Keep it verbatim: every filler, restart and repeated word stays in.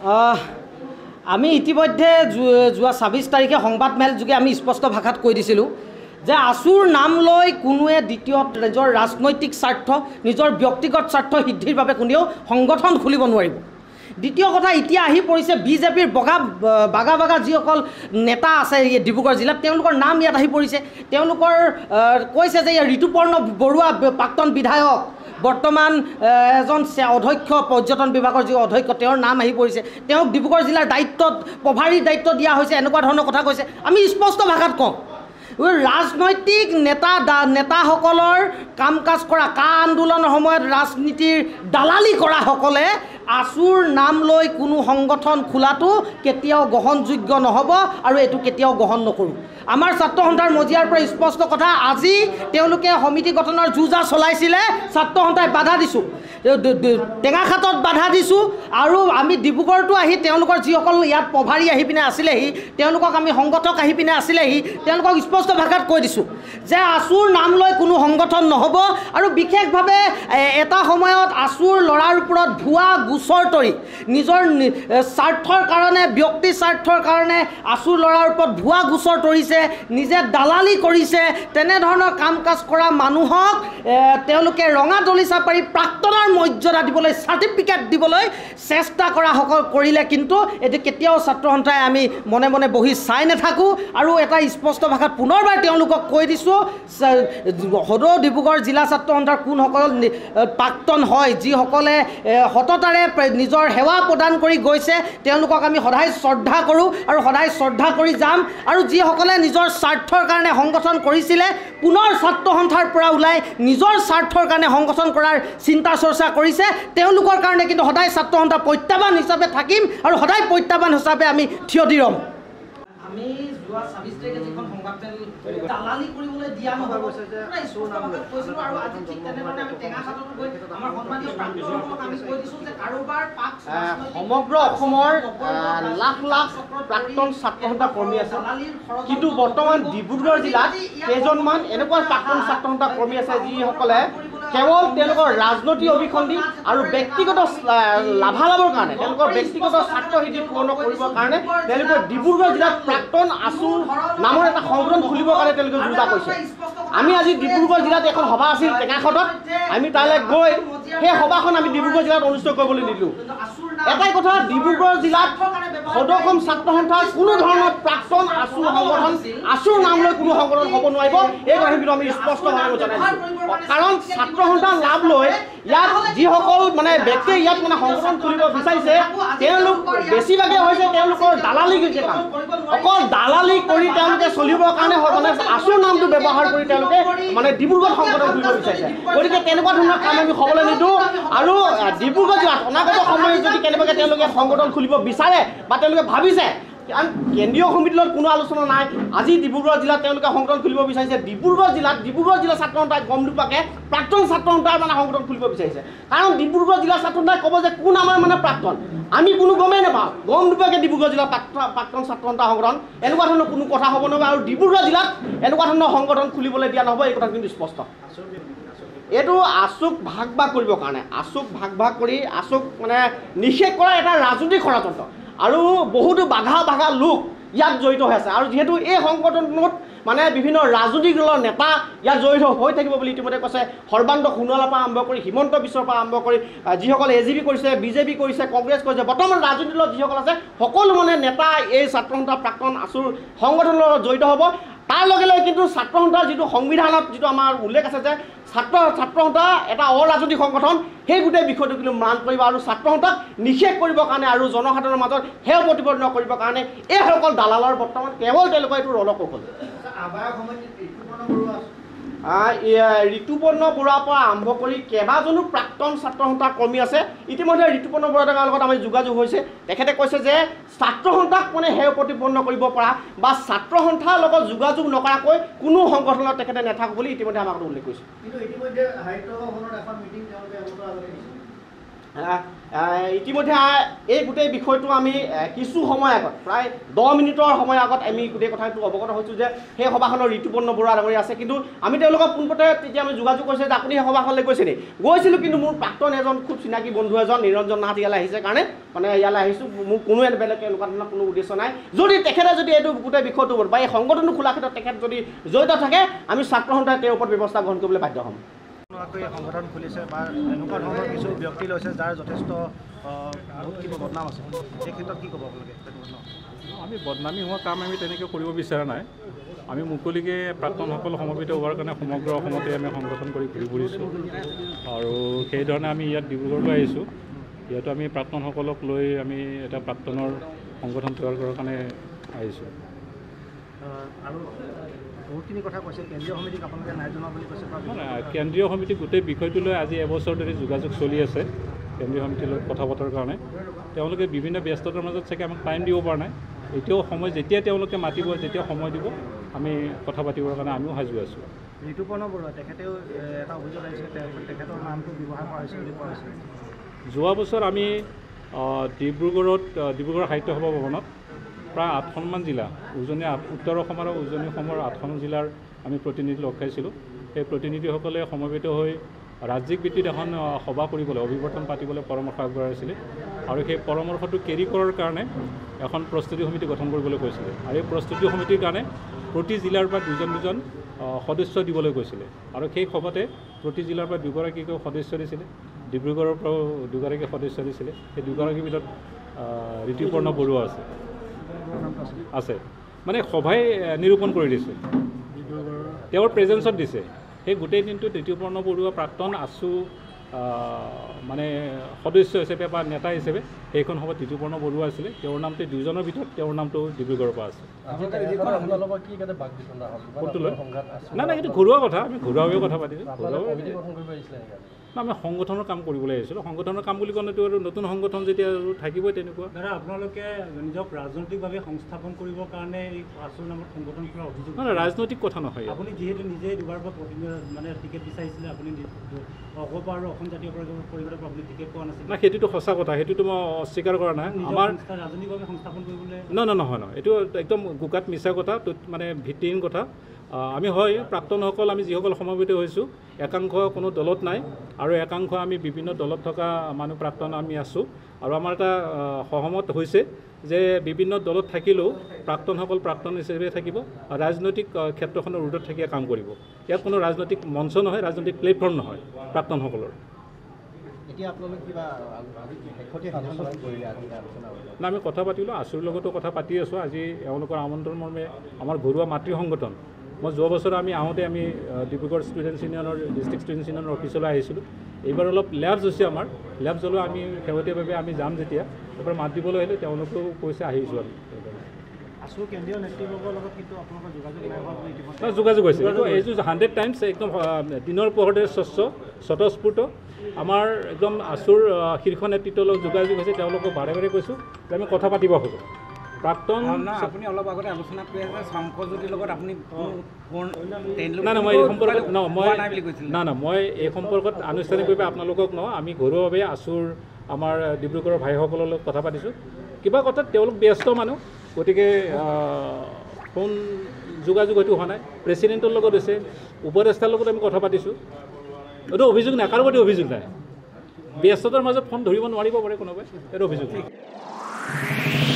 আমি ইতিমধ্যে যোৱা ছাব্বিছ তাৰিখে সংবাদমেল যোগে আমি স্পষ্ট ভাষাত কৈ দিছিলোঁ যে আছুৰ নাম লৈ কোনোৱে দ্বিতীয় নিজৰ ৰাজনৈতিক স্বাৰ্থ নিজৰ ব্যক্তিগত স্বাৰ্থ সিদ্ধিৰ বাবে কোনেও সংগঠন খুলিব নোৱাৰিব। দ্বিতীয় কথা, এতিয়া আহি পৰিছে বিজেপিৰ বগা বাগা বাগা যিসকল নেতা আছে ডিব্ৰুগড় জিলাত, তেওঁলোকৰ নাম ইয়াত আহি পৰিছে। তেওঁলোকৰ কৈছে যে ঋতুপৰ্ণ বৰুৱা প্ৰাক্তন বিধায়ক, বৰ্তমান এজন অধ্যক্ষ পৰ্যটন বিভাগৰ যি অধ্যক্ষ, তেওঁৰ নাম আহি পৰিছে। তেওঁক ডিব্ৰুগড় জিলাৰ দায়িত্বত প্ৰভাৰী দায়িত্ব দিয়া হৈছে, এনেকুৱা ধৰণৰ কথা কৈছে। আমি স্পষ্ট ভাষাত কওঁ, ৰাজনৈতিক নেতা নেতাসকলৰ কাম কাজ কৰা, কা আন্দোলনৰ সময়ত ৰাজনীতিৰ দালালি কৰাসকলে আছুৰ নাম লৈ কোনো সংগঠন খোলাটো কেতিয়াও গ্ৰহণযোগ্য নহ'ব আৰু এইটো কেতিয়াও গ্ৰহণ নকৰোঁ। আমাৰ ছাত্ৰ সন্থাৰ মজিয়াৰ পৰা স্পষ্ট কথা, আজি তেওঁলোকে সমিতি গঠনৰ যুঁজা চলাইছিলে, ছাত্ৰ সন্থাই বাধা দিছোঁ, টেঙাখাটত বাধা দিছোঁ, আৰু আমি ডিব্ৰুগড়তো আহি তেওঁলোকৰ যিসকল ইয়াত প্ৰভাৰী আহি পিনে আছিলেহি, তেওঁলোকক আমি সংগঠক আহি পিনে আছিলেহি, তেওঁলোকক স্পষ্ট ভাষাত কৈ দিছোঁ যে আছুৰ নাম লৈ কোনো সংগঠন নহ'ব। আৰু বিশেষভাৱে এটা সময়ত আছুৰ ল'ৰাৰ ওপৰত ভুৱা গোচৰ তৰি নিজৰ স্বাৰ্থৰ কাৰণে, ব্যক্তি স্বাৰ্থৰ কাৰণে আছুৰ ল'ৰাৰ ওপৰত ভুৱা গোচৰ তৰিছে, নিজে দালালি কৰিছে, তেনেধৰণৰ কাম কাজ কৰা মানুহক তেওঁলোকে ৰঙা দলিচা পাৰি প্ৰাক্তনৰ মৰ্যাদা দিবলৈ, চাৰ্টিফিকেট দিবলৈ চেষ্টা কৰা সকল কৰিলে। কিন্তু এইটো কেতিয়াও ছাত্ৰ সন্থাই আমি মনে মনে বহি চাই নাথাকোঁ। আৰু এটা স্পষ্ট ভাষাত পুনৰবাৰ তেওঁলোকক কৈ দিছোঁ, সদৌ ডিব্ৰুগড় জিলা ছাত্ৰ সন্থাৰ কোনসকল প্ৰাক্তন হয়, যিসকলে সততাৰে নিজৰ সেৱা প্ৰদান কৰি গৈছে, তেওঁলোকক আমি সদায় শ্ৰদ্ধা কৰোঁ আৰু সদায় শ্ৰদ্ধা কৰি যাম। আৰু যিসকলে নিজৰ স্বাৰ্থৰ কাৰণে সংগঠন কৰিছিলে, পুনৰ ছাত্ৰ সন্থাৰ পৰা ওলাই নিজৰ স্বাৰ্থৰ কাৰণে সংগঠন কৰাৰ চিন্তা চৰ্চা কৰিছে, তেওঁলোকৰ কাৰণে কিন্তু সদায় ছাত্ৰ সন্থা প্ৰত্যাহ্বান হিচাপে থাকিম আৰু সদায় প্ৰত্যাহ্বান হিচাপে আমি থিয় দি ৰ'ম। আমি যোৱা ছাব্বিছ তাৰিখে যিখন সংবাদমেল দালালি কৰিবলৈ দিয়া নহ'ব কৈছিলোঁ, আৰু আজি ঠিক তেনেধৰণে আমি টেঙাখাটত গৈ আমাৰ সন্মানীয় প্ৰাক্তনসকলক আমি কৈ দিছোঁ যে কাৰোবাৰ পাক সমগ্ৰ অসমৰ লাখ লাখ প্ৰাক্তন ছাত্ৰ সন্থা কৰ্মী আছে, কিন্তু বৰ্তমান ডিব্ৰুগড় জিলাত কেইজনমান এনেকুৱা প্ৰাক্তন ছাত্ৰ সন্থা কৰ্মী আছে যিসকলে কেৱল তেওঁলোকৰ ৰাজনৈতিক অভিসন্ধি আৰু ব্যক্তিগত লাভালাভৰ কাৰণে, তেওঁলোকৰ ব্যক্তিগত স্বাৰ্থ সিদ্ধি পূৰণ কৰিবৰ কাৰণে তেওঁলোকে ডিব্ৰুগড় জিলাত প্ৰাক্তন আছু নামৰ এটা সংগঠন খুলিবৰ কাৰণে তেওঁলোকে যোজনা কৰিছে। আমি আজি ডিব্ৰুগড় জিলাত এখন সভা আছিল টেঙাখাটত, আমি তালৈ গৈ সেই সভাখন আমি ডিব্ৰুগড় জিলাত অনুষ্ঠিত কৰিবলৈ নিদিলোঁ। এটাই কথা, ডিব্ৰুগড় জিলাত সদৌ অসম ছাত্ৰ সন্থাৰ কোনো ধৰণৰ প্ৰাক্তন আছু সংগঠন, আছুৰ নাম লৈ কোনো সংগঠন হ'ব নোৱাৰিব, এই কথা কিন্তু আমি স্পষ্টভাৱে জনাইছোঁ। কাৰণ ছাত্ৰ সন্থাৰ লাভ লৈ ইয়াত যিসকল মানে ব্যক্তিয়ে ইয়াত মানে সংগঠন খুলিব বিচাৰিছে, তেওঁলোক বেছিভাগে হৈছে তেওঁলোকৰ দালালি কাম, অকল দালালি কৰি তেওঁলোকে চলিবৰ কাৰণে মানে আছুৰ নামটো ব্যৱহাৰ কৰি তেওঁলোকে মানে ডিব্ৰুগড় সংগঠন খুলিব বিচাৰিছে। গতিকে তেনেকুৱা ধৰণৰ কাম আমি হ'বলৈ নিদিওঁ। আৰু ডিব্ৰুগড় জিলাত অনাগত সময়ত যদি কেনেবাকৈ তেওঁলোকে সংগঠন খুলিব বিচাৰে বা তেওঁলোকে ভাবিছে, কাৰণ কেন্দ্ৰীয় সমিতিৰ লগত কোনো আলোচনা নাই, আজি ডিব্ৰুগড় জিলাত তেওঁলোকে সংগঠন খুলিব বিচাৰিছে, ডিব্ৰুগড় জিলাত ডিব্ৰুগড় জিলা ছাত্ৰ সন্থাই গম নোপোৱাকৈ প্ৰাক্তন ছাত্ৰ সন্থাই মানে সংগঠন খুলিব বিচাৰিছে। কাৰণ ডিব্ৰুগড় জিলা ছাত্ৰ সন্থাই ক'ব যে কোন আমাৰ মানে প্ৰাক্তন, আমি কোনো গমেই নাপাওঁ, গম নোপোৱাকৈ ডিব্ৰুগড় জিলা প্ৰাক্তন ছাত্ৰ সন্থা সংগঠন, এনেকুৱা ধৰণৰ কোনো কথা হ'ব নোৱাৰে। আৰু ডিব্ৰুগড় জিলাত এনেকুৱা ধৰণৰ সংগঠন খুলিবলৈ দিয়া নহ'ব, এই কথা কিন্তু স্পষ্ট। এইটো আছুক ভাগ ভাগ কৰিবৰ কাৰণে, আছুক ভাগ ভাগ কৰি আছুক মানে নিষেধ কৰা এটা ৰাজনৈতিক ষড়যন্ত্ৰ, আৰু বহুতো বাঘা বাঘা লোক ইয়াত জড়িত হৈ আছে। আৰু যিহেতু এই সংগঠনত মানে বিভিন্ন ৰাজনৈতিক দলৰ নেতা ইয়াত জড়িত হৈ থাকিব বুলি ইতিমধ্যে কৈছে। সৰ্বানন্দ সোণোৱালৰ পৰা আৰম্ভ কৰি হিমন্ত বিশ্বৰ পৰা আৰম্ভ কৰি যিসকলে এ জি পি কৰিছে, বিজেপি কৰিছে, কংগ্ৰেছ কৰিছে, বৰ্তমান ৰাজনৈতিক দলত যিসকল আছে সকলো মানে নেতা এই ছাত্ৰ সন্থা প্ৰাক্তন আছুৰ সংগঠনৰ লগত জড়িত হ'ব। তাৰ লগে লগে কিন্তু ছাত্ৰ সন্থাৰ যিটো সংবিধানত যিটো আমাৰ উল্লেখ আছে যে ছাত্ৰ ছাত্ৰ সন্থা এটা অৰাজনৈতিক সংগঠন, সেই গোটেই বিষয়টো কিন্তু ম্লান কৰিব আৰু ছাত্ৰ সন্থাক নিষেধ কৰিবৰ কাৰণে আৰু জনসাধাৰণৰ মাজত সেয়া প্ৰতিপন্ন কৰিবৰ কাৰণে এইসকল দালালৰ বৰ্তমান কেৱল তেওঁলোকৰ এইটো ৰণকৌশল। ঋতুপৰ্ণ বৰুৱাৰ পৰা আৰম্ভ কৰি কেইবাজনো প্ৰাক্তন ছাত্ৰ সন্থাৰ কৰ্মী আছে। ইতিমধ্যে ঋতুপৰ্ণ বৰুৱাৰ লগত আমি যোগাযোগ হৈছে, তেখেতে কৈছে যে ছাত্ৰ সন্থাক মানে সেয়া প্ৰতিপন্ন কৰিব পৰা বা ছাত্ৰ সন্থাৰ লগত যোগাযোগ নকৰাকৈ কোনো সংগঠনত তেখেতে নাথাকো বুলি ইতিমধ্যে আমাক উল্লেখ কৰিছে। ইতিমধ্যে এই গোটেই বিষয়টো আমি কিছু সময় আগত প্ৰায় দহ মিনিটৰ সময় আগত আমি গোটেই কথাটো অৱগত হৈছোঁ যে সেই সভাখনৰ ঋতুপৰ্ণ বৰুৱা ডাঙৰীয়া আছে, কিন্তু আমি তেওঁলোকক পোনপটে তেতিয়া আমি যোগাযোগ কৰিছোঁ যে আপুনি সেই সভাখনলৈ গৈছে নি? গৈছিলোঁ, কিন্তু মোৰ প্ৰাক্তন এজন খুব চিনাকি বন্ধু এজন নিৰঞ্জন নাথ ইয়ালৈ আহিছে কাৰণে মানে ইয়ালৈ আহিছোঁ, মোৰ কোনো বেলেগ এনেকুৱা ধৰণৰ কোনো উদ্দেশ্য নাই। যদি তেখেতে যদি এইটো গোটেই বিষয়টো বা এই সংগঠনটো খোলা ক্ষেত্ৰত তেখেত যদি জড়িত থাকে আমি ছাত্ৰ সন্থাই তেওঁৰ ওপৰত ব্যৱস্থা গ্ৰহণ কৰিবলৈ বাধ্য হ'ম। সংগঠন খুলিছে বা এনেকুৱা ধৰণৰ কিছু ব্যক্তি লৈছে যাৰ যথেষ্ট বহুত কিবা বদনাম আছে, এই ক্ষেত্ৰত কি ক'ব আপোনালোকে? আমি বদনামী হোৱা কাম আমি তেনেকৈ কৰিব বিচৰা নাই। আমি মুকলিকৈ প্ৰাক্তনসকল সমবেত হোৱাৰ কাৰণে সমগ্ৰ অসমতে আমি সংগঠন কৰি ঘূৰি ফুৰিছোঁ আৰু সেইধৰণে আমি ইয়াত ডিব্ৰুগড়লৈ আহিছোঁ। ইয়াতো আমি প্ৰাক্তনসকলক লৈ আমি এটা প্ৰাক্তনৰ সংগঠন তৈয়াৰ কৰাৰ কাৰণে আহিছোঁ। আৰু বহুতখিনি কথা কৈছে, কেন্দ্ৰীয় সমিতিক আপোনালোকে নাই জনোৱা বুলি কৈছে। কেন্দ্ৰীয় সমিতিক গোটেই বিষয়টো লৈ আজি এবছৰ ধৰি যোগাযোগ চলি আছে কেন্দ্ৰীয় সমিতিৰ লগত কথা পতাৰ কাৰণে। তেওঁলোকে বিভিন্ন ব্যস্ততাৰ মাজত চাগে আমাক টাইম দিব পৰা নাই। এতিয়াও সময় যেতিয়া তেওঁলোকে মাতিব, যেতিয়া সময় দিব আমি কথা পাতিবৰ কাৰণে আমিও সাজু আছোঁ। ঋতুপৰ্ণ বৰুৱা তেখেতেও এটা অভিযোগ আহিছে, তেখেতৰ নামটো ব্যৱহাৰ কৰা হৈছে বুলি কোৱা হৈছে। যোৱা বছৰ আমি ডিব্ৰুগড়ত ডিব্ৰুগড় সাহিত্য সভা ভৱনত প্ৰায় আঠখনমান জিলা উজনি উত্তৰ অসম আৰু উজনি অসমৰ আঠখন জিলাৰ আমি প্ৰতিনিধি লগ খাইছিলোঁ। সেই প্ৰতিনিধিসকলে সমবেত হৈ ৰাজ্যিক ভিত্তিত এখন সভা কৰিবলৈ অভিৱৰ্তন পাতিবলৈ পৰামৰ্শ আগবঢ়াইছিলে আৰু সেই পৰামৰ্শটো কেৰি কৰাৰ কাৰণে এখন প্ৰস্তুতি সমিতি গঠন কৰিবলৈ কৈছিলে আৰু এই প্ৰস্তুতি সমিতিৰ কাৰণে প্ৰতি জিলাৰ পৰা দুজন দুজন সদস্য দিবলৈ কৈছিলে আৰু সেই সভাতে প্ৰতি জিলাৰ পৰা দুগৰাকীকৈ সদস্য দিছিলে, ডিব্ৰুগড়ৰ পৰাও দুগৰাকী সদস্য দিছিলে। সেই দুগৰাকীৰ ভিতৰত ঋতুপৰ্ণ বৰুৱা আছে আছে মানে সভাই নিৰূপণ কৰি দিছে, তেওঁৰ প্ৰেজেঞ্চত দিছে। সেই গোটেই দিনটোত ঋতুপৰ্ণ বৰুৱা প্ৰাক্তন আছু মানে সদস্য হিচাপে বা নেতা হিচাপে সেইখন সভাত ঋতুপৰ্ণ বৰুৱা আছিলে। তেওঁৰ নামটো দুজনৰ ভিতৰত তেওঁৰ নামটো ডিব্ৰুগড়ৰ পৰা আছে। নাই নাই, এইটো ঘৰুৱা কথা, আমি ঘৰুৱাভাৱে কথা পাতিছোঁ। না আমি সংগঠনৰ কাম কৰিবলৈ আহিছিলোঁ। সংগঠনৰ কাম বুলি ক'লেতো আৰু নতুন সংগঠন যেতিয়া আৰু থাকিবই তেনেকুৱা। দাদা আপোনালোকে নিজক ৰাজনৈতিকভাৱে সংস্থাপন কৰিবৰ কাৰণে এই আছুৰ নামত সংগঠন খোলাৰ অভিযোগ? নহয়, ৰাজনৈতিক কথা নহয়। আপুনি যিহেতু নিজে দুবাৰ পৰা মানে টিকেট বিচাৰিছিলে, আপুনি অগপ আৰু অসম জাতীয় পৰিষদৰ পৰা আপুনি টিকেট পোৱা নাছিল। নাই, সেইটোতো সঁচা কথা, সেইটোতো মই অস্বীকাৰ কৰা নাই। আমাৰ ৰাজনৈতিকভাৱে সংস্থাপন কৰিবলৈ নহয় নহয় নহয়, এইটো একদম গোকাত মিছা কথা, মানে ভিত্তিহীন কথা। আমি হয় প্ৰাক্তনসকল আমি যিসকল সমবেত হৈছোঁ একাংশ কোনো দলত নাই আৰু একাংশ আমি বিভিন্ন দলত থকা মানুহ প্ৰাক্তন আমি আছোঁ আৰু আমাৰ এটা সহমত হৈছে যে বিভিন্ন দলত থাকিলেও প্ৰাক্তনসকল প্ৰাক্তন হিচাপে থাকিব আৰু ৰাজনৈতিক ক্ষেত্ৰখনৰ ৰোডত থাকিয়ে কাম কৰিব। ইয়াত কোনো ৰাজনৈতিক মঞ্চ নহয়, ৰাজনৈতিক প্লেটফৰ্ম নহয় প্ৰাক্তনসকলৰ। এতিয়া আপোনালোক কিবা না আমি কথা পাতিলোঁ, আছুৰ লগতো কথা পাতি আছোঁ। আজি এওঁলোকৰ আমন্ত্ৰণ মৰ্মে আমাৰ ঘৰুৱা মাতৃ সংগঠন, মই যোৱা বছৰ আমি আহোঁতে আমি ডিব্ৰুগড় ষ্টুডেণ্টছ ইউনিয়নৰ ডিষ্ট্ৰিক্ট ষ্টুডেণ্টছ ইউনিয়নৰ অফিচলৈ আহিছিলোঁ। এইবাৰ অলপ লেবছ হৈছে আমাৰ, লেবছ হ'লেও আমি শেহতীয়াভাৱে আমি যাম যেতিয়া এবাৰ মাত দিবলৈ আহিলোঁ, তেওঁলোকেও কৈছে আহিছোঁ আমি। আছু কেন্দ্ৰীয় নেতৃবৰ্গৰ লগত কিন্তু আপোনালোকৰ যোগাযোগ নাই হোৱা বুলি ইতিমধ্যে যোগাযোগ হৈছে। এইটো এইটো হাণ্ড্ৰেড টাইমছ একদম দিনৰ পোহৰতে স্বচ্ছ স্বতঃস্ফূৰ্ত। আমাৰ একদম আছুৰ শীৰ্ষ নেতৃত্বৰ লগত যোগাযোগ হৈছে। তেওঁলোকক বাৰে বাৰে কৈছোঁ যে আমি কথা পাতিব খোজোঁ। প্ৰাক্তন আপুনি অলপ আগতে আলোচনা কৰি আছে শংকৰজ্যোতিৰ লগত আপুনি নাই নাই, মই এই সম্পৰ্কত ন মই না না মই এই সম্পৰ্কত আনুষ্ঠানিকভাৱে আপোনালোকক ন আমি ঘৰুৱাভাৱে আছুৰ আমাৰ ডিব্ৰুগড়ৰ ভাইসকলৰ লগত কথা পাতিছোঁ। কিবা কথাত তেওঁলোক ব্যস্ত মানুহ, গতিকে ফোন যোগাযোগ হয়তো হোৱা নাই। প্ৰেচিডেণ্টৰ লগত হৈছে, উপদেষ্টাৰ লগত আমি কথা পাতিছোঁ। এইটো অভিযোগ নাই, কাৰো প্ৰতি অভিযোগ নাই। ব্যস্ততাৰ মাজত ফোন ধৰিব নোৱাৰিব পাৰে কোনোবাই, এইটো অভিযোগ নাই।